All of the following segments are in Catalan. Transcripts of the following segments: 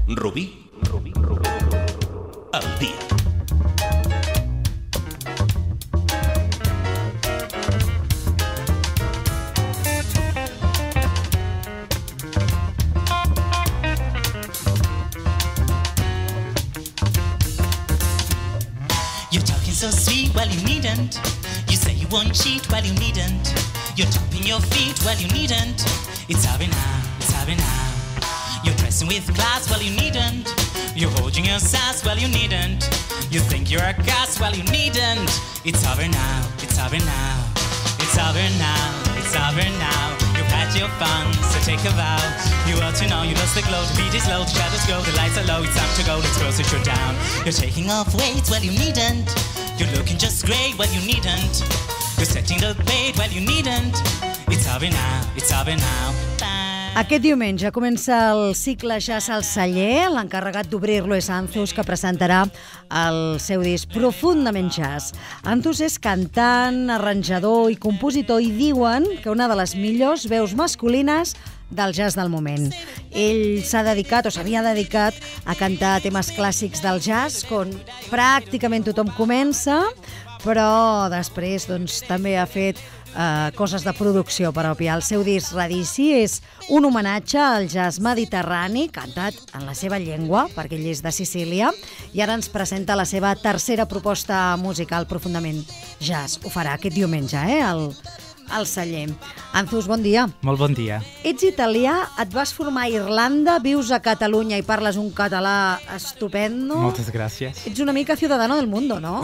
Rubí al dia. You're talking so sweet, well you needn't. You say you won't cheat, well you needn't. You're tapping your feet, well you needn't. It's over now, it's over now. You're dressing with class, well you needn't. You're holding your sass, well you needn't. You think you're a gas, well you needn't. It's over now, it's over now. It's over now, it's over now. You've had your fun, so take a vow. You ought to know you lost the glow, the beat is low, the shadows go, the lights are low, it's time to go, let's go, sit you down. You're taking off weight, well you needn't. You're looking just great, well you needn't. You're setting the bait, well you needn't. It's over now, it's over now. Aquest diumenge comença el cicle Jazz al Celler. L'encarregat d'obrir-lo és Anthus, que presentarà el seu disc Profundament Jazz. Anthus és cantant, arranjador i compositor i diuen que una de les millors veus masculines del jazz del moment. Ell s'ha dedicat o s'havia dedicat a cantar temes clàssics del jazz, on pràcticament tothom comença, però després també ha fet coses de producció pròpia. El seu disc Radici és un homenatge al jazz mediterrani, cantat en la seva llengua, perquè ell és de Sicília, i ara ens presenta la seva tercera proposta musical, Profundament Jazz. Ho farà aquest diumenge, al Celler. Anthus, bon dia. Molt bon dia. Ets italià, et vas formar a Irlanda, vius a Catalunya i parles un català estupendo. Moltes gràcies. Ets una mica ciudadano del mundo, no?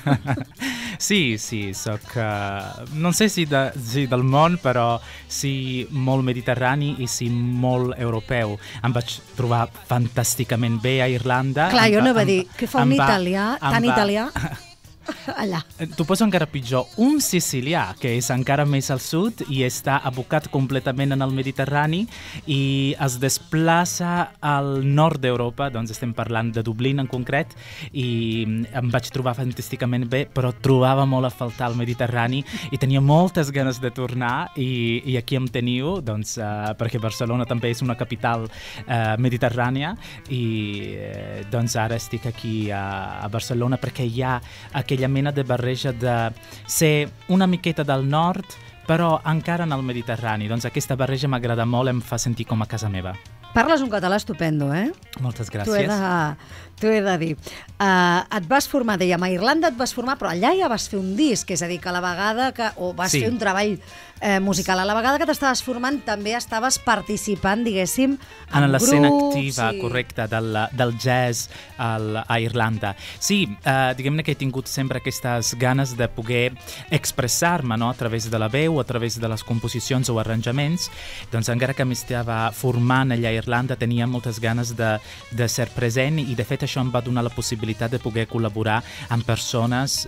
Sí, soc, no sé si del món, però sí molt mediterrani i sí molt europeu. Em vaig trobar fantàsticament bé a Irlanda. Clar, jo no va dir, què fa un italià, tan italià? Allà. T'ho poso encara pitjor. Un sicilià, que és encara més al sud i està abocat completament en el Mediterrani i es desplaça al nord d'Europa, doncs estem parlant de Dublín en concret, i em vaig trobar fantàsticament bé, però trobava molt a faltar el Mediterrani i tenia moltes ganes de tornar i aquí em teniu, doncs, perquè Barcelona també és una capital mediterrània i doncs ara estic aquí a Barcelona perquè hi ha aquella mena de barreja de ser una miqueta del nord, però encara en el Mediterrani. Doncs aquesta barreja m'agrada molt, em fa sentir com a casa meva. Parles un català estupendo, eh? Moltes gràcies. T'ho he de dir. Et vas formar, dèiem, a Irlanda et vas formar, però allà ja vas fer un disc, és a dir, que a la vegada vas fer un treball musical. A la vegada que t'estaves formant també estaves participant, diguéssim, en l'escena grups activa, correcte, del jazz a Irlanda. Sí, diguem-ne que he tingut sempre aquestes ganes de poder expressar-me, no?, a través de la veu, a través de les composicions o arranjaments. Doncs encara que m'estava formant allà a Irlanda tenia moltes ganes de ser present i de fet això em va donar la possibilitat de poder col·laborar amb persones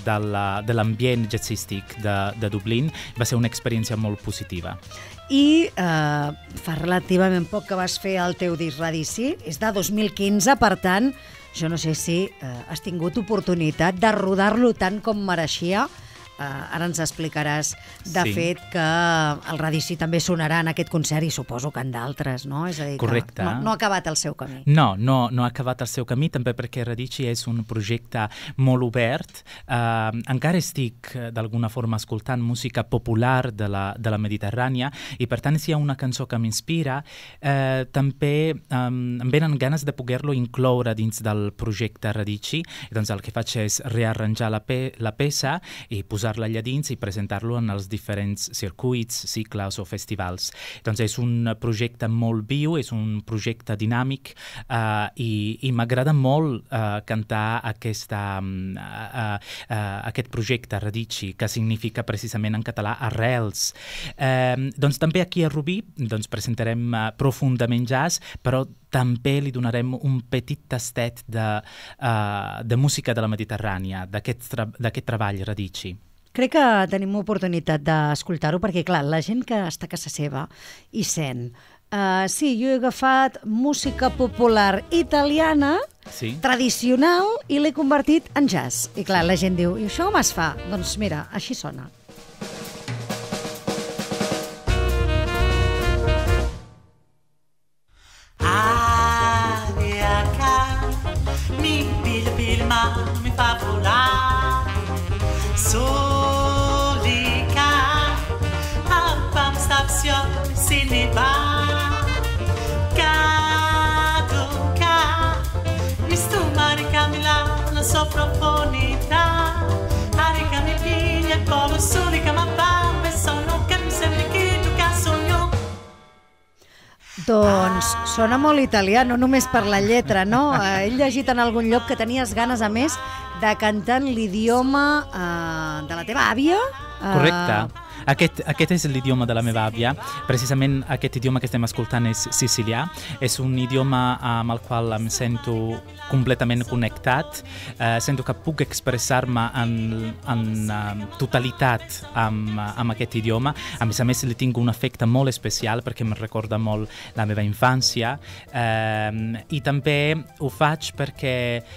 de l'ambient jazzístic de Dublín. Va ser una experiència molt positiva. I fa relativament poc que vas fer el teu disc Radici, és de 2015, per tant, jo no sé si has tingut oportunitat de rodar-lo tant com mereixia. Ara ens explicaràs, de fet, que el Radici també sonarà en aquest concert i suposo que en d'altres, no? És a dir, correcte. Que no ha acabat el seu camí. No ha acabat el seu camí, també perquè Radici és un projecte molt obert. Encara estic, d'alguna forma, escoltant música popular de la Mediterrània i, per tant, si hi ha una cançó que m'inspira, també em venen ganes de poder-lo incloure dins del projecte Radici. Doncs el que faig és rearranjar la peça i posar-la allà dins i presentar-lo en els diferents circuits, cicles o festivals. Doncs és un projecte molt viu, és un projecte dinàmic i m'agrada molt cantar aquest projecte Radici, que significa precisament en català arrels. Doncs també aquí a Rubí presentarem Profundament Jazz, però també li donarem un petit tastet de música de la Mediterrània, d'aquest treball Radici. Crec que tenim oportunitat d'escoltar-ho perquè, clar, la gent que està a casa seva i sent sí, jo he agafat música popular italiana, tradicional, i l'he convertit en jazz. I clar, la gent diu, i això com es fa? Doncs mira, així sona. Ave sua profondità. Caricami figlia e polo soli che m'apparve, sono che mi sembri che tu che sogno. Doncs sona molt italià, no només per la lletra, no? He llegit en algun lloc que tenies ganes, a més, de cantar en l'idioma de la teva àvia. Correcte. Aquest és l'idioma de la meva àvia. Precisament aquest idioma que estem escoltant és sicilià. És un idioma amb el qual em sento completament connectat. Sento que puc expressar-me en totalitat amb aquest idioma. A més, li tinc un efecte molt especial perquè em recorda molt la meva infància. I també ho faig perquè,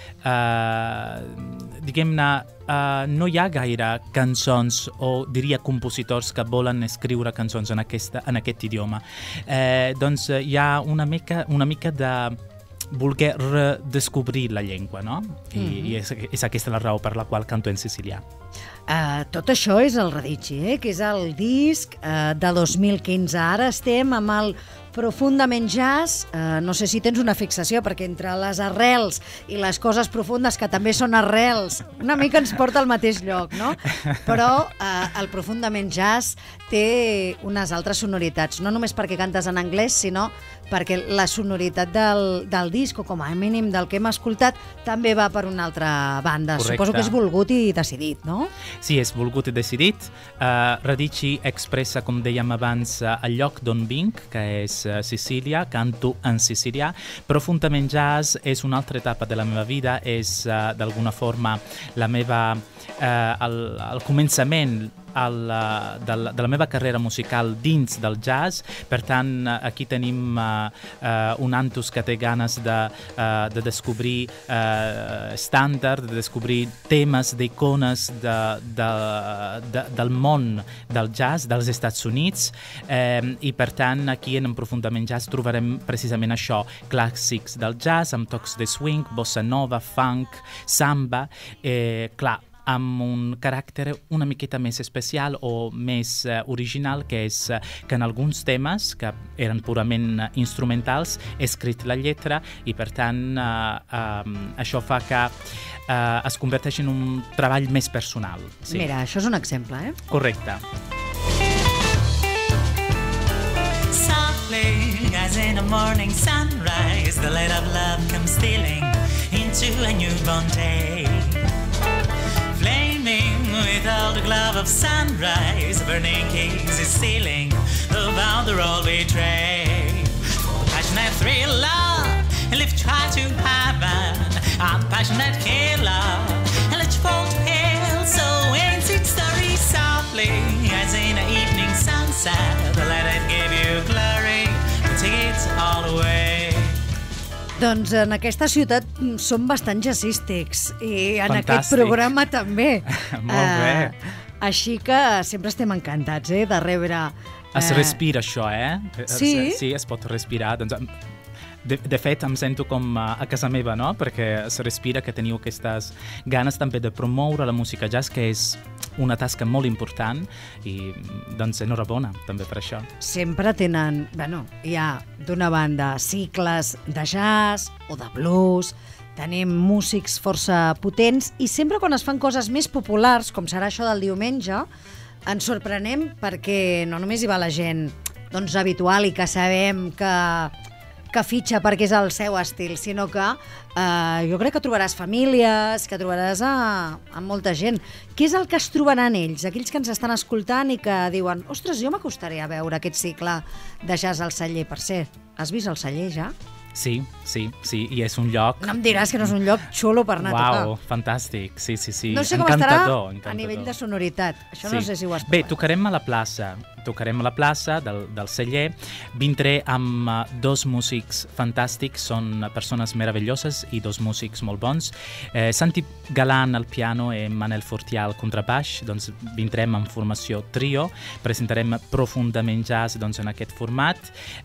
diguem-ne, no hi ha gaire cançons o diria compositors que volen escriure cançons en aquest idioma. Doncs hi ha una mica de voler redescobrir la llengua, no? I és aquesta la raó per la qual canto en sicilià. Tot això és el Radici, que és el disc de 2015. Ara estem amb el Profundament Jazz. No sé si tens una fixació, perquè entre les arrels i les coses profundes, que també són arrels, una mica ens porta al mateix lloc, no? Però el Profundament Jazz té unes altres sonoritats, no només perquè cantes en anglès, sinó perquè la sonoritat del disc, o com a mínim del que hem escoltat, també va per una altra banda. Correcte. Suposo que és volgut i decidit, no? Sí, és volgut i decidit. Radici expressa, com dèiem abans, el lloc d'on vinc, que és Sicília, canto en sicilià. Profundament Jazz és una altra etapa de la meva vida, és d'alguna forma la meva, el començament de la meva carrera musical dins del jazz. Per tant, aquí tenim un Antus que té ganes de descobrir estàndard, de descobrir temes d'icones del món del jazz dels Estats Units, i per tant aquí en Profundament Jazz trobarem precisament això, clàssics del jazz amb tocs de swing, bossa nova, funk, samba, clar, amb un caràcter una miqueta més especial o més original, que és que en alguns temes que eren purament instrumentals he escrit la lletra i per tant això fa que es converteixi en un treball més personal. Sí. Mira, això és un exemple, Correcte. Softly as in a morning sunrise, the light of love comes stealing into a newborn day. Flaming with all the glove of sunrise, burning kings is sealing about the role we trade. Passionate thriller, lift try to heaven. I'm passionate killer, and let's fall to hell. So ends its story softly, as in an evening sunset. The light that gave you glory, the tickets all away. Doncs en aquesta ciutat som bastant jazzístics i en Fantàstic. aquest programa també. Molt bé. Així que sempre estem encantats de rebre... Es respira això, Sí? Sí, es pot respirar. Doncs, de fet, em sento com a casa meva, no? Perquè es respira que teniu aquestes ganes també de promoure la música jazz, que és una tasca molt important i, doncs, enhorabona també per això. Sempre tenen, hi ha d'una banda cicles de jazz o de blues, tenim músics força potents i sempre quan es fan coses més populars, com serà això del diumenge, ens sorprenem perquè no només hi va la gent habitual i que sabem que fitxa perquè és el seu estil, sinó que jo crec que trobaràs famílies, que trobaràs a molta gent. Què és el que es trobaran ells, aquells que ens estan escoltant i que diuen ostres, jo m'acostaré a veure aquest cicle de jazz al Celler? Per cert, has vist el Celler ja? Sí, i és un lloc... No em diràs que no és un lloc xulo per anar a tocar. Uau, fantàstic, sí. No sé com estarà a nivell de sonoritat, això no sé si ho has provat. Bé, tocarem a la plaça del Celler. Vindré amb dos músics fantàstics, són persones meravelloses i dos músics molt bons. Santi Galan al piano i Manel Fortià al contrabaix. Doncs vindrem en formació trio, presentarem Profundament Jazz en aquest format.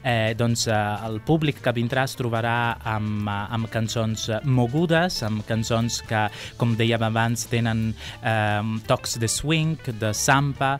El públic que vindrà es trobarà amb cançons mogudes, amb cançons que, com dèiem abans, tenen tocs de swing, de samba,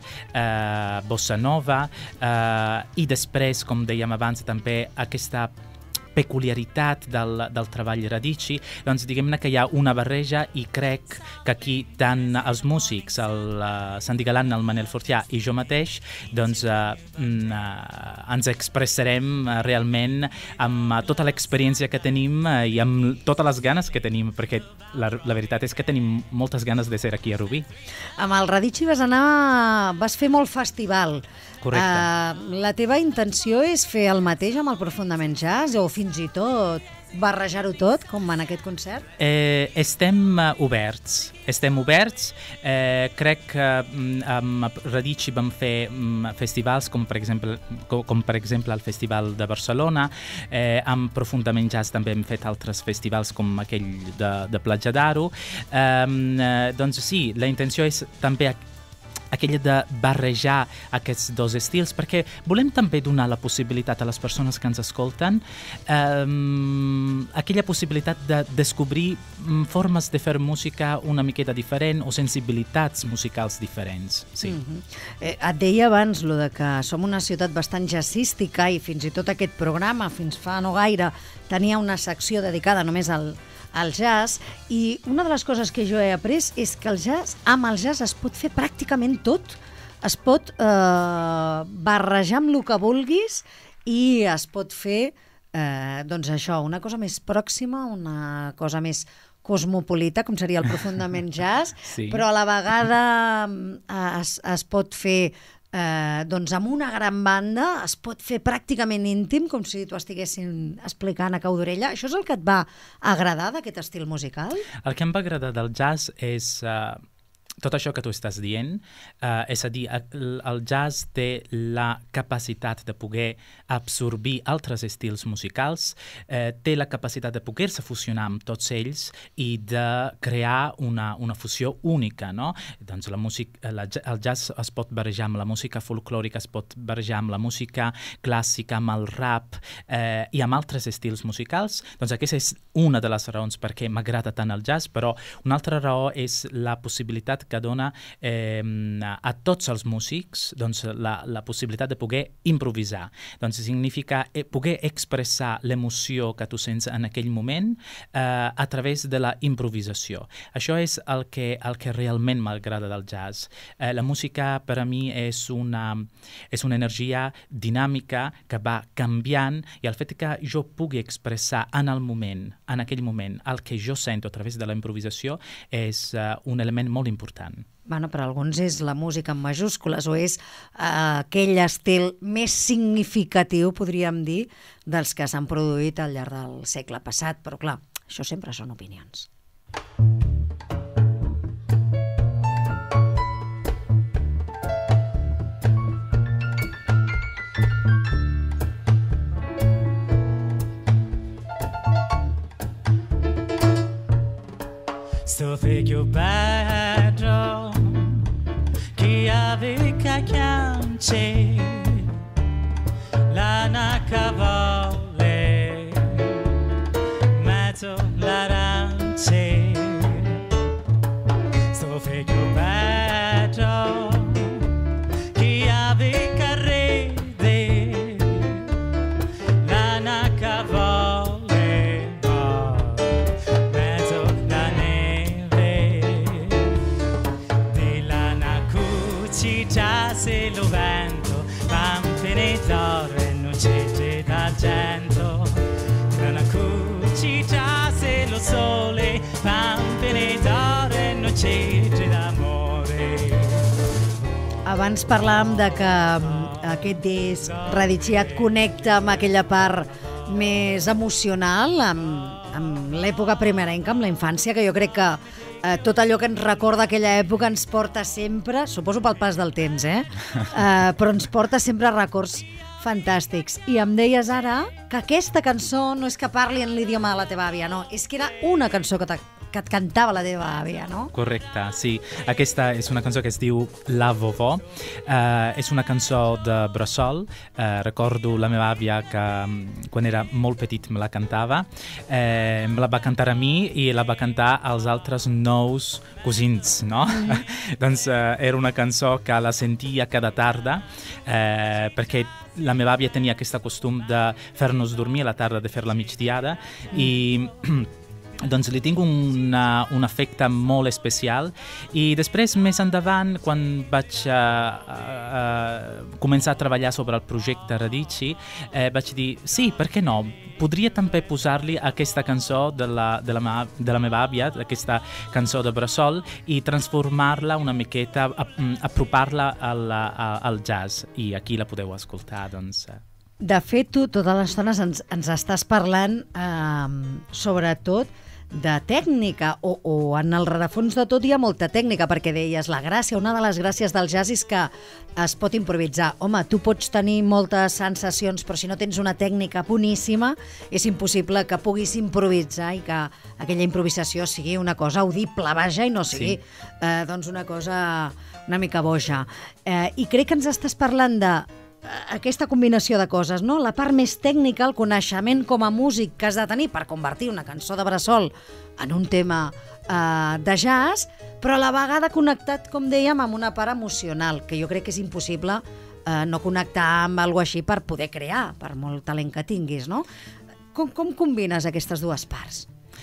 bossa nova, i després, com dèiem abans, també aquesta peculiaritat del treball Radici, doncs diguem-ne que hi ha una barreja i crec que aquí tant els músics, el Santi Galan, el Manel Fortià i jo mateix, doncs ens expressarem realment amb tota l'experiència que tenim i amb totes les ganes que tenim, perquè la veritat és que tenim moltes ganes de ser aquí a Rubí. Amb el Radici vas fer molt festival. Correcte. La teva intenció és fer el mateix amb el Profundament Jazz o fins i tot barrejar-ho tot, com en aquest concert? Estem oberts. Crec que amb Radici vam fer festivals com per exemple el Festival de Barcelona. Amb Profundament Jazz també hem fet altres festivals com aquell de Platja d'Aro. Doncs sí, la intenció és també aquella de barrejar aquests dos estils, perquè volem també donar la possibilitat a les persones que ens escolten aquella possibilitat de descobrir formes de fer música una miqueta diferent o sensibilitats musicals diferents. Sí. Et deia abans lo de que som una ciutat bastant jazzística i fins i tot aquest programa, fins fa no gaire, tenia una secció dedicada només al jazz, i una de les coses que jo he après és que amb el jazz es pot fer pràcticament tot. Es pot barrejar amb el que vulguis i es pot fer doncs això, una cosa més pròxima, una cosa més cosmopolita, com seria el Profundament Jazz, sí. Però a la vegada es pot fer doncs amb una gran banda, es pot fer pràcticament íntim, com si t'ho estiguessin explicant a cau d'orella. Això és el que et va agradar d'aquest estil musical? El que em va agradar del jazz és tot això que tu estàs dient, és a dir, el jazz té la capacitat de poder absorbir altres estils musicals, té la capacitat de poder-se fusionar amb tots ells i de crear una fusió única, no? Doncs el jazz es pot barrejar amb la música folclòrica, es pot barrejar amb la música clàssica, amb el rap i amb altres estils musicals. Doncs aquesta és una de les raons per què m'agrada tant el jazz, però una altra raó és la possibilitat que dona a tots els músics doncs, la possibilitat de poder improvisar. Doncs significa poder expressar l'emoció que tu sents en aquell moment a través de la improvisació. Això és el que realment m'agrada del jazz. La música per a mi és una energia dinàmica que va canviant, i el fet que jo pugui expressar en aquell moment, el que jo sento a través de la improvisació és un element molt important. Bueno, per alguns és la música en majúscules o és aquell estil més significatiu, podríem dir, dels que s'han produït al llarg del segle passat. Però clar, això sempre són opinions. So figure battle che aveva chiance la nacavole mezzo l'arance. So figure battle che aveva rede la nacavole se lo vento van penetrare noce d'argento una cucita se lo sole van penetrare noce d'amore. Abans parlàvem de que aquest disc Radici et connecta amb aquella part més emocional, amb l'època primerenca, amb la infància, que jo crec que tot allò que ens recorda aquella època ens porta sempre, suposo pel pas del temps, però ens porta sempre records fantàstics. I em deies ara que aquesta cançó no és que parli en l'idioma de la teva àvia, no, és que era una cançó que et cantava la teva àvia, no? Correcte, sí. Aquesta és una cançó que es diu La Vovó. És una cançó de bressol. Recordo la meva àvia que quan era molt petit me la cantava. Me la va cantar a mi i la va cantar als altres 9 cosins, no? Doncs era una cançó que la sentia cada tarda perquè la meva àvia tenia aquest costum de fer-nos dormir a la tarda, de fer la migdiada, i doncs li tinc un efecte molt especial. I després, més endavant, quan vaig començar a treballar sobre el projecte Radici, vaig dir, sí, per què no? Podria també posar-li aquesta cançó de la meva àvia, aquesta cançó de bressol, i transformar-la una miqueta, apropar-la al jazz. I aquí la podeu escoltar, doncs. De fet, tu tota l'estona ens estàs parlant sobretot de tècnica, o en el rerefons de tot hi ha molta tècnica, perquè deies la gràcia, una de les gràcies del jazz és que es pot improvisar. Home, tu pots tenir moltes sensacions, però si no tens una tècnica boníssima, és impossible que puguis improvisar i que aquella improvisació sigui una cosa audible, vaja, i no sigui doncs una cosa una mica boja. I crec que ens estàs parlant de aquesta combinació de coses, no? La part més tècnica, el coneixement com a músic que has de tenir per convertir una cançó de bressol en un tema de jazz, però a la vegada connectat, com dèiem, amb una part emocional, que jo crec que és impossible no connectar amb alguna cosa així per poder crear, per molt talent que tinguis, no? Com combines aquestes dues parts?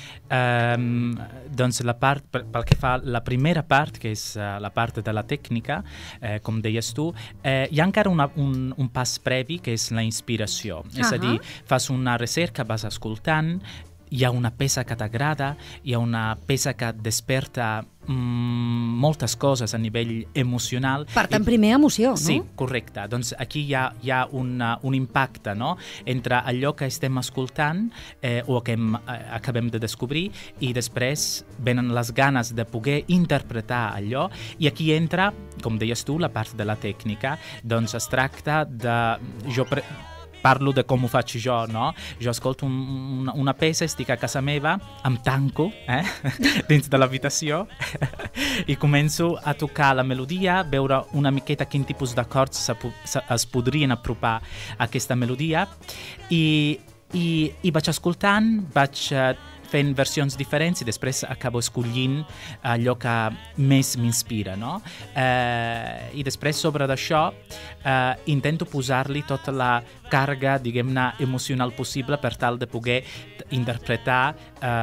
Doncs pel que fa la primera part, que és la part de la tècnica, com deies tu, hi ha encara un pas previ, que és la inspiració. És a dir, fas una recerca, vas escoltant, hi ha una peça que t'agrada, hi ha una peça que et desperta moltes coses a nivell emocional. Per tant, primer emoció, no? Sí, correcte. Doncs aquí hi ha un impacte, no?, entre allò que estem escoltant o que acabem de descobrir, i després venen les ganes de poder interpretar allò, i aquí entra, com deies tu, la part de la tècnica. Doncs es tracta de... Parlo de com ho faig jo, no? Jo escolto una peça, estic a casa meva, em tanco dins de l'habitació i començo a tocar la melodia, veure una miqueta quin tipus d'acords es podrien apropar a aquesta melodia, i vaig escoltant, vaig fent versions diferents, i després acabo escollint allò que més m'inspira, no? I després, sobre d'això, intento posar-li tota la càrrega, diguem-ne, emocional possible per tal de poder interpretar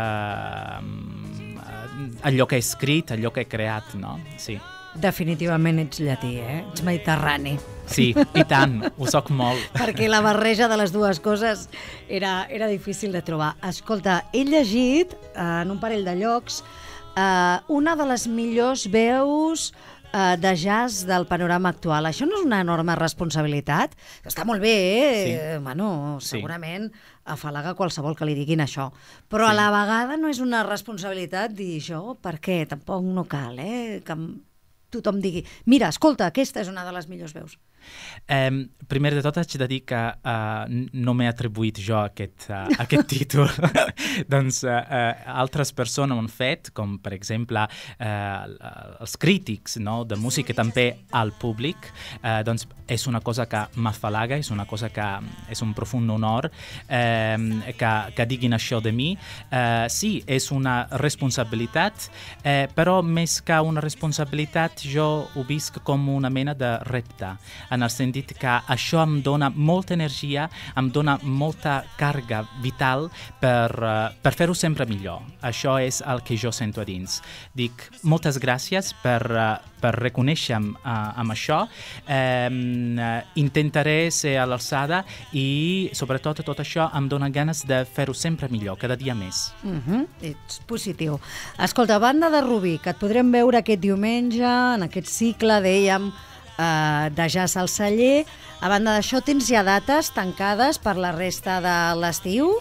allò que he escrit, allò que he creat, no? Sí. Definitivament ets llatí, Ets mediterrani. Sí, i tant, ho soc molt. Perquè la barreja de les dues coses era difícil de trobar. Escolta, he llegit en un parell de llocs una de les millors veus de jazz del panorama actual. Això no és una enorme responsabilitat? Està molt bé, Sí. Bueno, segurament afalaga qualsevol que li diguin això. Però a la vegada no és una responsabilitat dir això, perquè tampoc no cal, que tothom digui, mira, escolta, aquesta és una de les millors veus. Primer de tot haig de dir que no m'he atribuït jo aquest títol. Doncs altres persones ho han fet, com per exemple els crítics, no, de música, també al públic. Doncs és una cosa que m'afalaga, és una cosa que és un profund honor que diguin això de mi. Sí, és una responsabilitat, però més que una responsabilitat jo ho visc com una mena de repte, en el sentit que això em dona molta energia, em dona molta càrrega vital per fer-ho sempre millor. Això és el que jo sento a dins. Dic, moltes gràcies per reconèixer-me amb això. Intentaré ser a l'alçada i, sobretot, tot això em dona ganes de fer-ho sempre millor, cada dia més. Ets positiu. Escolta, banda de Rubí, que et podrem veure aquest diumenge, en aquest cicle, dèiem, de jazz al Celler. A banda d'això, tens ja dates tancades per la resta de l'estiu?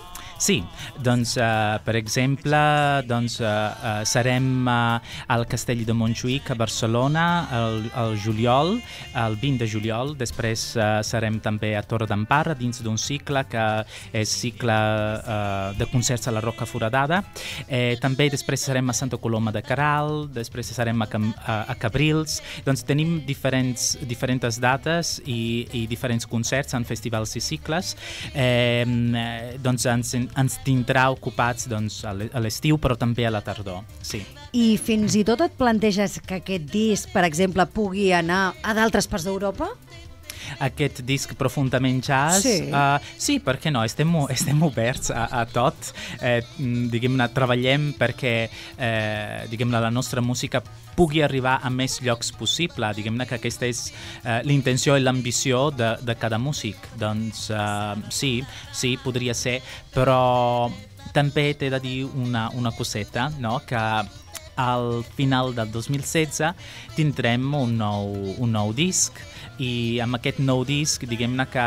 Sí, doncs, per exemple, doncs, serem al Castell de Montjuïc a Barcelona el juliol, el 20 de juliol. Després serem també a Torredembarra dins d'un cicle que és cicle de concerts a la Roca Foradada. També després serem a Santa Coloma de Queralt, després serem a Cabrils. Doncs tenim diferents dates i diferents concerts en festivals i cicles. Doncs ens tindrà ocupats doncs, a l'estiu, però també a la tardor. Sí. I fins i tot et planteges que aquest disc, per exemple, pugui anar a d'altres parts d'Europa? Aquest disc profundament jazz, sí, per què no? Estem oberts a tot. Diguem-ne, treballem perquè la nostra música pugui arribar a més llocs possible. Diguem-ne que aquesta és l'intenció i l'ambició de cada músic. Doncs sí, podria ser, però també t'he de dir una coseta, no? Que al final del 2016 tindrem un nou disc, i amb aquest nou disc, diguem-ne que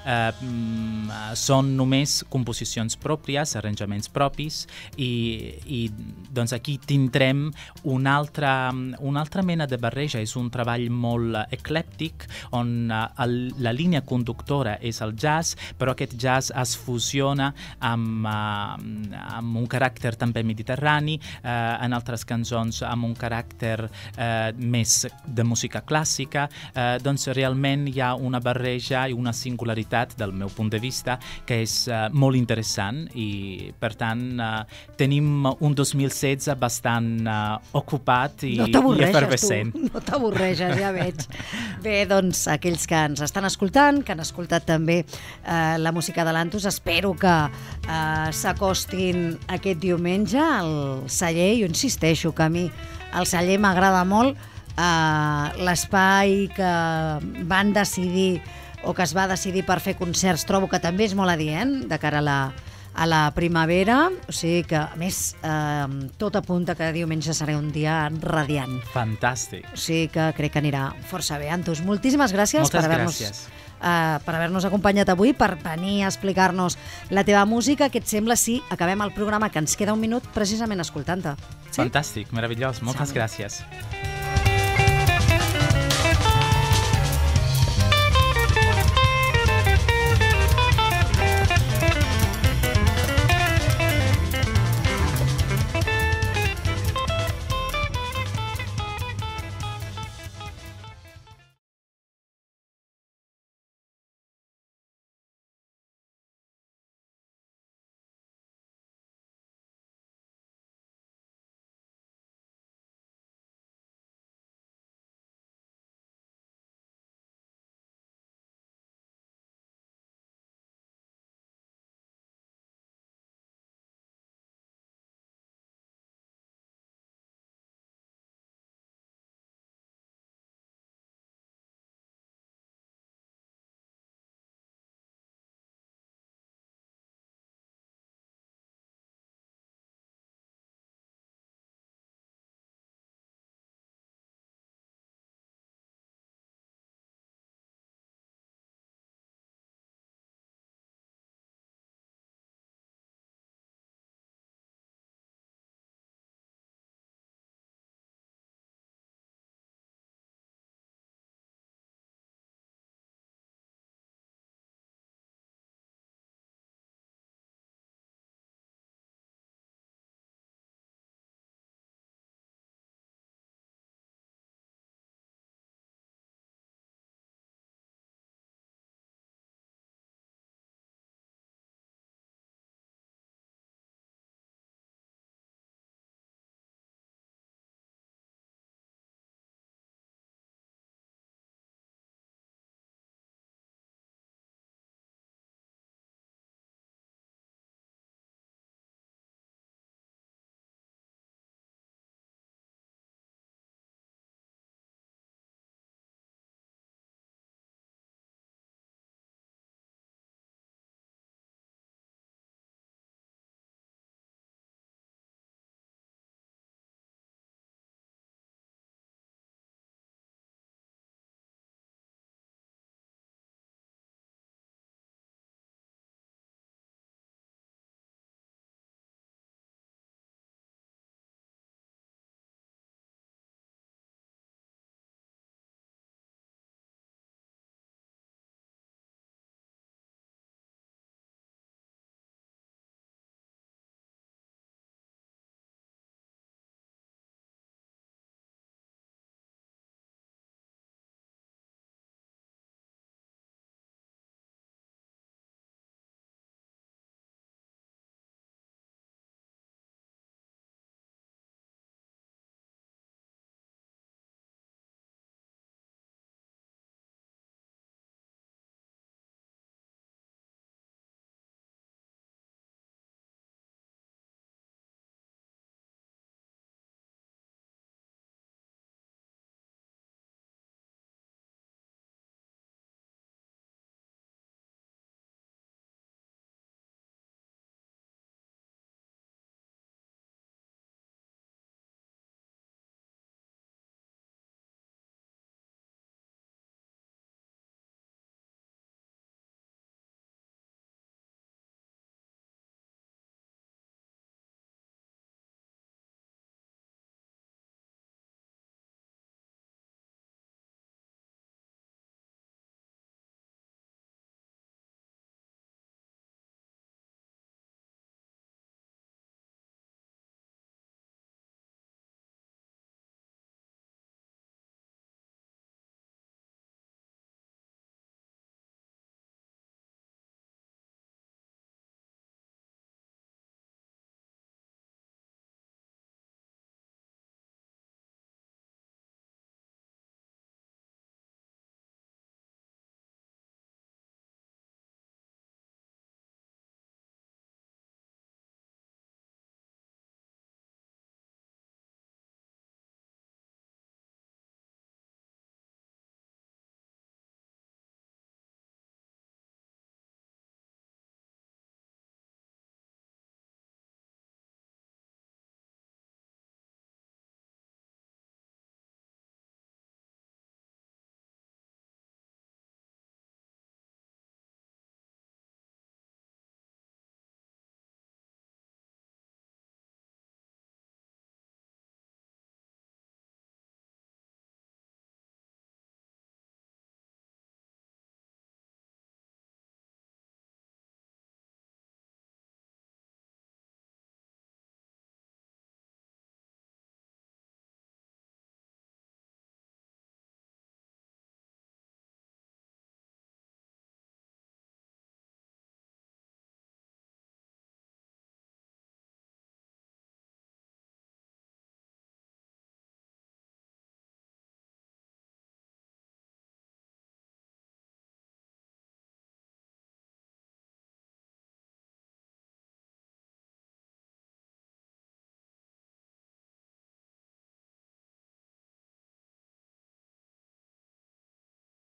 són només composicions pròpies, arranjaments propis, i doncs aquí tindrem una altra mena de barreja. És un treball molt eclèptic, on la línia conductora és el jazz, però aquest jazz es fusiona amb un caràcter també mediterrani, en altres cançons amb un caràcter més de música clàssica. Doncs realment hi ha una barreja i una singularitat del meu punt de vista que és molt interessant, i per tant tenim un 2016 bastant ocupat i efervescent. No t'avorreges, ja veig. Bé, doncs aquells que ens estan escoltant, que han escoltat també la música de l'Anthus, espero que s'acostin aquest diumenge al Celler. Jo insisteixo que a mi el Celler m'agrada molt. L'espai que van decidir o que es va decidir per fer concerts trobo que també és molt adient de cara a la primavera, o sigui que a més tot apunta que diumenge serà un dia radiant. Fantàstic. O sigui que crec que anirà força bé. Anthus, moltíssimes gràcies per haver-nos acompanyat avui, per venir a explicar-nos la teva música. Què et sembla si acabem el programa, que ens queda un minut, precisament escoltant-te? Sí? Fantàstic, meravellós, moltes gràcies.